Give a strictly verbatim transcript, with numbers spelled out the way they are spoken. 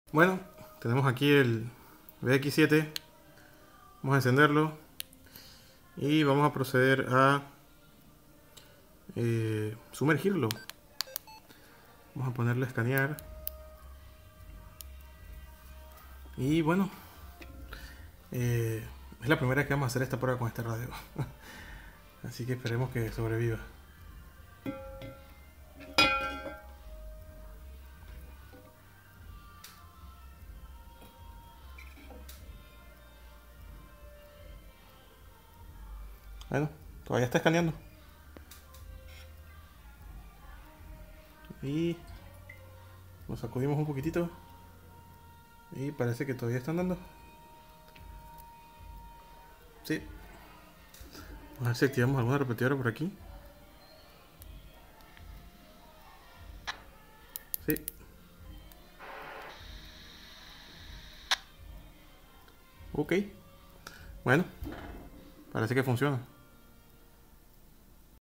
Bueno, tenemos aquí el V X siete. Vamos a encenderlo y vamos a proceder a eh, sumergirlo. Vamos a ponerle a escanear. Y bueno, eh, es la primera vez que vamos a hacer esta prueba con este radio. Así que esperemos que sobreviva. Bueno, todavía está escaneando. Y lo sacudimos un poquitito. Y parece que todavía está andando. Sí. Vamos a ver si activamos alguna repetidora por aquí. Sí. Ok. Bueno, parece que funciona.